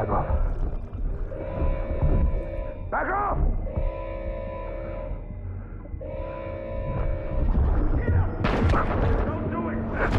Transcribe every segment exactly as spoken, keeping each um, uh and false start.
Back off. Back off! Don't do it!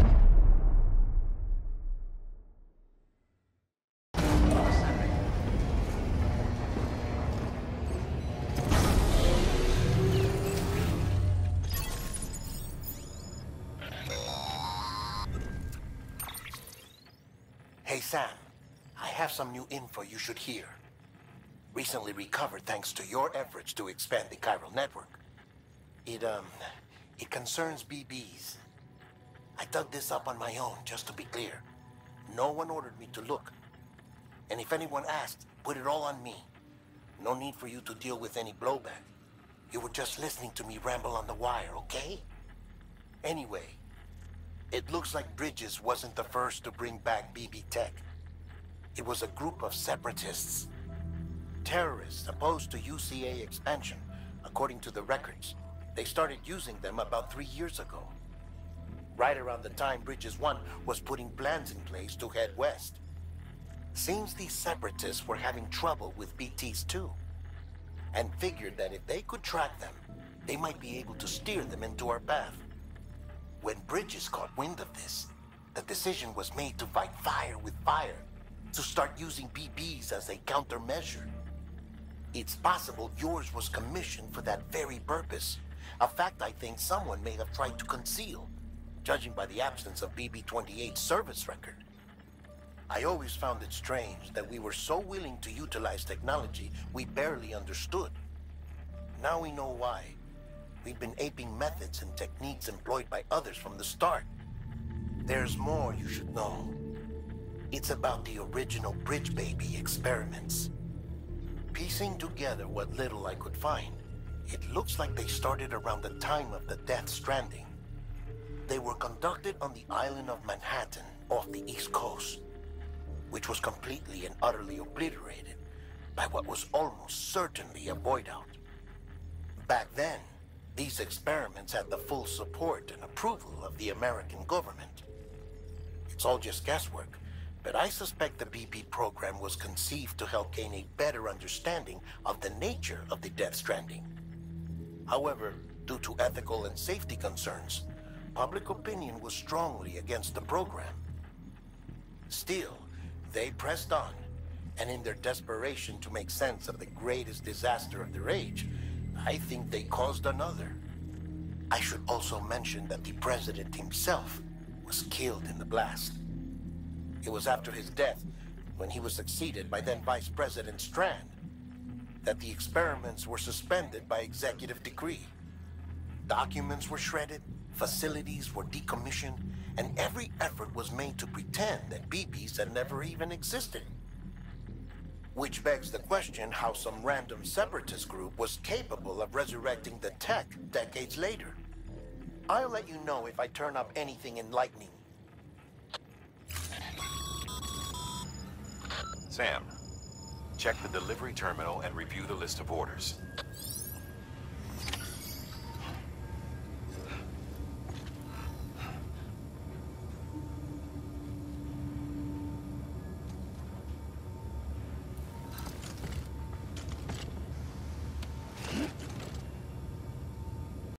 Hey, Sam. I have some new info you should hear. Recently recovered thanks to your efforts to expand the chiral network. It, um, it concerns B Bs. I dug this up on my own, just to be clear. No one ordered me to look. And if anyone asked, put it all on me. No need for you to deal with any blowback. You were just listening to me ramble on the wire, okay? Anyway, it looks like Bridges wasn't the first to bring back B B tech. It was a group of separatists. Terrorists opposed to U C A expansion, according to the records. They started using them about three years ago. Right around the time Bridges One was putting plans in place to head west. Seems these separatists were having trouble with B Ts too, and figured that if they could track them, they might be able to steer them into our path. When Bridges caught wind of this, the decision was made to fight fire with fire, to start using B Bs as a countermeasure. It's possible yours was commissioned for that very purpose, a fact I think someone may have tried to conceal, judging by the absence of B B twenty-eight's service record. I always found it strange that we were so willing to utilize technology we barely understood. Now we know why. We've been aping methods and techniques employed by others from the start. There's more you should know. It's about the original Bridge Baby experiments. Piecing together what little I could find, it looks like they started around the time of the Death Stranding. They were conducted on the island of Manhattan off the East Coast, which was completely and utterly obliterated by what was almost certainly a void out. Back then, these experiments had the full support and approval of the American government. It's all just guesswork, but I suspect the B B program was conceived to help gain a better understanding of the nature of the Death Stranding. However, due to ethical and safety concerns, public opinion was strongly against the program. Still, they pressed on, and in their desperation to make sense of the greatest disaster of their age, I think they caused another. I should also mention that the president himself was killed in the blast. It was after his death, when he was succeeded by then Vice President Strand, that the experiments were suspended by executive decree. Documents were shredded, facilities were decommissioned, and every effort was made to pretend that B Bs had never even existed. Which begs the question how some random separatist group was capable of resurrecting the tech decades later. I'll let you know if I turn up anything enlightening. Sam, check the delivery terminal and review the list of orders.